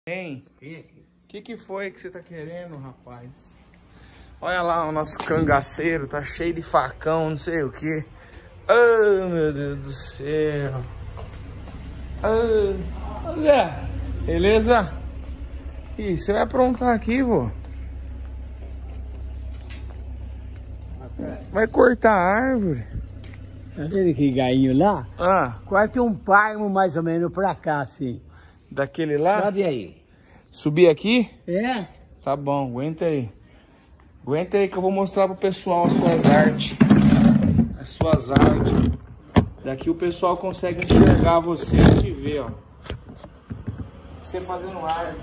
Hein? Que foi que você tá querendo, rapaz? Olha lá, o nosso cangaceiro tá cheio de facão, não sei o que. Oh, meu Deus do céu. Oh, Zé, beleza? Ih, você vai aprontar aqui, vô? Vai cortar a árvore. Tá vendo aquele gainho lá? Ah, Corta um palmo mais ou menos pra cá, assim. daquele lá? Sobe aí. Subir aqui? É? Tá bom, aguenta aí. Aguenta aí que eu vou mostrar pro pessoal as suas artes. As suas artes. Daqui o pessoal consegue enxergar você e ver, ó. Você fazendo arte.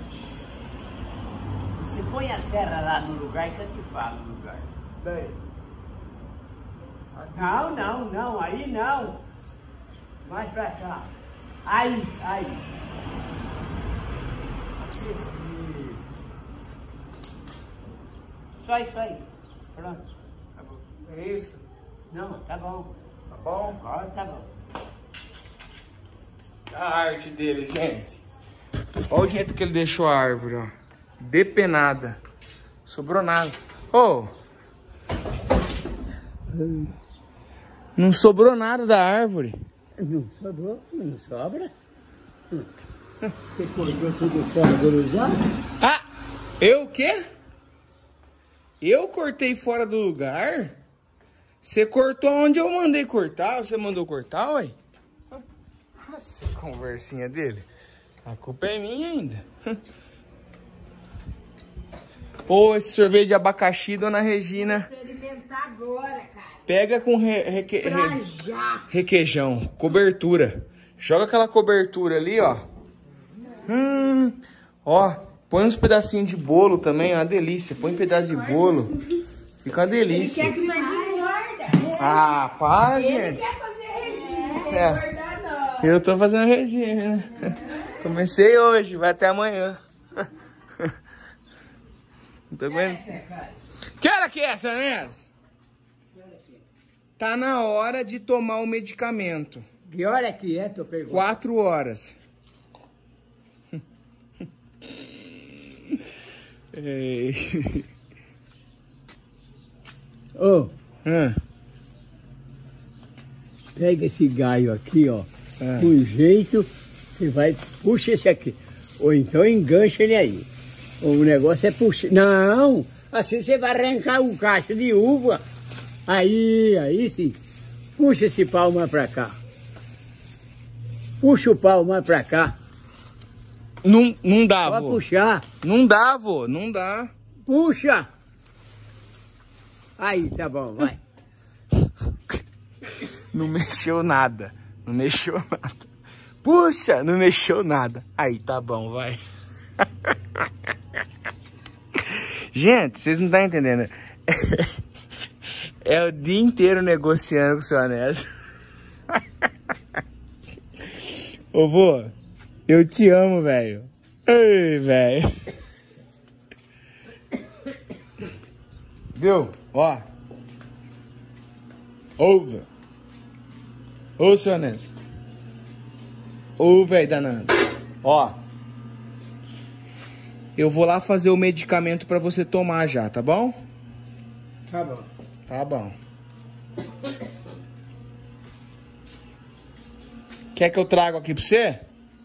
Você põe a serra lá no lugar que eu te falo o lugar. Daí. Não, aí não. Mais pra cá. Aí. Só isso aí. Pronto. Acabou. É isso? Não, tá bom. Tá bom? Agora tá bom. A arte dele, gente. Olha o jeito que ele deixou a árvore, ó. Depenada. Sobrou nada. Ô! Não sobrou nada da árvore. Não sobrou? Não sobra? Você cortou tudo fora do lugar? Ah! Eu o quê? Eu cortei fora do lugar? Você cortou onde eu mandei cortar? Você mandou cortar, ué? Nossa, conversinha dele. A culpa é minha ainda. Pô, esse sorvete de abacaxi, dona Regina. Vou experimentar agora, cara. Pega com Pra já. requeijão, cobertura. Joga aquela cobertura ali, ó. Ó, põe uns pedacinhos de bolo também, é uma delícia. Põe um pedaço de bolo. Fica uma delícia. Ele quer que mais engorda. Ah, para, Ele gente. quer fazer regime, É. engordar não. Eu tô fazendo regime, né? Comecei hoje, vai até amanhã. Não tô aguentando. Que hora que é essa, né? Tá na hora de tomar o medicamento. Que hora que é, tô perguntando? 4 horas. Ei. Ô, Ah, pega esse galho aqui, ó. ah. Com jeito, você vai, puxa esse aqui. Ou então engancha ele aí. O negócio é puxar. Não! Assim você vai arrancar um cacho de uva. Aí sim. Puxa esse pau mais pra cá. Puxa o pau mais pra cá. Não dá, Pode vô. puxar. Não dá, vô. Não dá. Puxa! Aí, tá bom, vai. Não mexeu nada. Não mexeu nada. Puxa, não mexeu nada. Aí, tá bom, vai. Gente, vocês não estão entendendo. É o dia inteiro negociando com o seu Anésio. Ô, vô, eu te amo, velho. Ei, velho. Viu? Ó. Ouve. Ô, seu Anésio. Ô, velho danado. Ó. Eu vou lá fazer o medicamento pra você tomar já, tá bom? Tá bom. Tá bom. Quer que eu trago aqui pra você?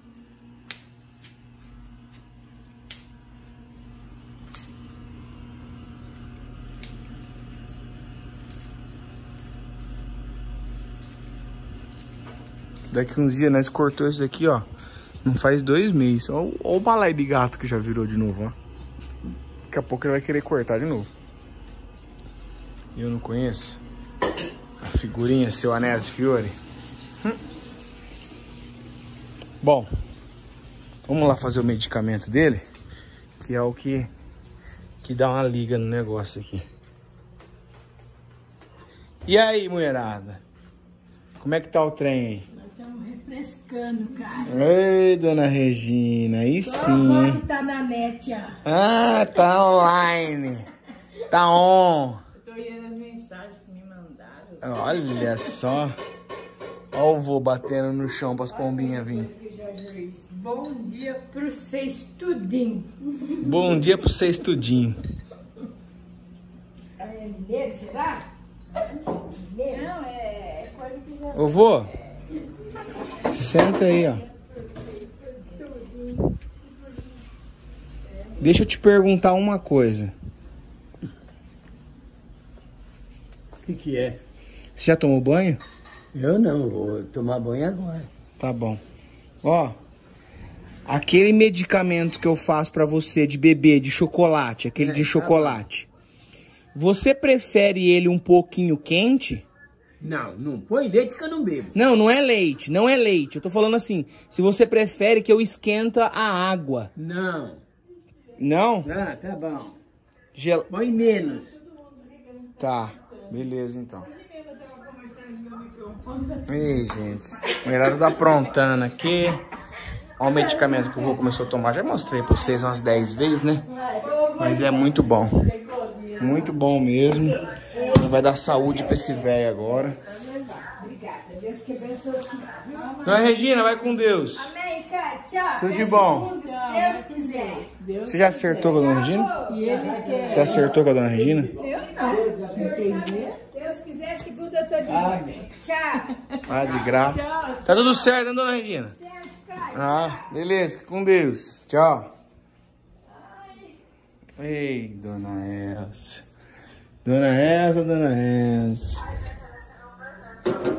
Daqui uns dias nós cortamos isso aqui, ó. Não faz 2 meses. Ó o balai de gato que já virou de novo, ó. Daqui a pouco ele vai querer cortar de novo. Eu não conheço a figurinha, seu Anésio Fiore. Bom, vamos lá fazer o medicamento dele, que é o que dá uma liga no negócio aqui. E aí, mulherada? Como é que tá o trem aí? Nós estamos refrescando, cara. Ei, dona Regina, aí Só sim, a hein? foto tá na net, ó. Ah, tá online. Tá on. Eu tô olhando as mensagens que me mandaram. Olha só. Ó o vô batendo no chão para as pombinhas virem. Que já Juiz. Bom dia pro vocês tudinho. Bom dia pra vocês tudinho. É mineiro, será? Mineiro? Não, é coisa que já... Ô, vô, senta aí, ó. Deixa eu te perguntar uma coisa. O que é? Você já tomou banho? Eu não, vou tomar banho agora. Tá bom. Ó, aquele medicamento que eu faço pra você de bebê, de chocolate, aquele de chocolate. Você prefere ele um pouquinho quente? Não, não põe leite que eu não bebo. Não, não é leite, não é leite. Eu tô falando assim, se você prefere que eu esquenta a água. Não. Não? Ah, tá bom. Gel... Põe menos. Tá, beleza então. Ei, gente, o horário tá aprontando aqui. Olha o medicamento que o vô começou a tomar. Já mostrei pra vocês umas 10 vezes, né? Mas é muito bom. Muito bom mesmo. Vai dar saúde pra esse velho agora. Dona Regina, vai com Deus. Amém, cara. Tchau. Tudo de bom. Se Deus quiser. Você já acertou com a Dona Regina? Você acertou com a Dona Regina? Deus quiser, segunda eu tô de volta. Tchau. Ah, de graça. Tá tudo certo, né, Dona Regina? Certo, cara. Ah, beleza. Com Deus. Tchau. Ei, Dona Elsa. Dona Elsa, Dona Elsa.